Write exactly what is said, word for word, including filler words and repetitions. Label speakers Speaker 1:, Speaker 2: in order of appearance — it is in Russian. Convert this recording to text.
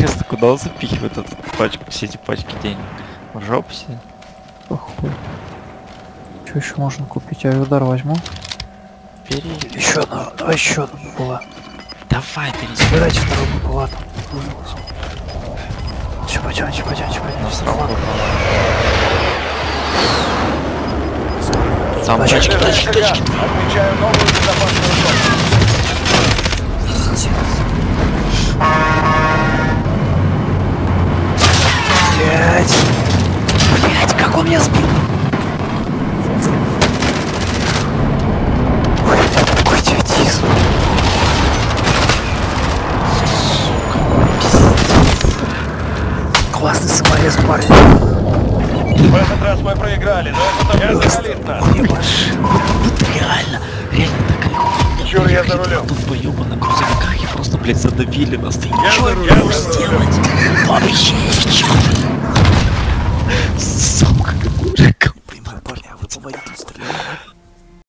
Speaker 1: Интересно, куда он запихивает эту пачку, все эти пачки денег? В жопу себе?
Speaker 2: Похуй. Что еще можно купить? Я удар возьму.
Speaker 1: Бери.
Speaker 2: Еще одна, давай еще одну была.
Speaker 1: Давай, бери.
Speaker 2: Собирайте вторую баблату. Все, пойдемте, пойдемте,
Speaker 1: Ну,
Speaker 2: пойдемте.
Speaker 1: сразу. Там тачки, тачки, тачки.
Speaker 3: Отмечаю новую безопасную зону.
Speaker 2: Блять! Блять, как он меня сбил! Ой, какой идиотизм! Классный саморез, парень!
Speaker 3: В этот раз мы проиграли, но это только закалит нас.
Speaker 1: Вот реально, реально такая хуйня.
Speaker 3: Чур, я за рулем.
Speaker 1: Тут поёба на грузовиках и просто, блядь, задавили нас. Ты
Speaker 3: Я
Speaker 1: ничего
Speaker 3: за
Speaker 1: не
Speaker 3: рулем,
Speaker 1: можешь
Speaker 3: я за
Speaker 1: сделать. Вообще ничего.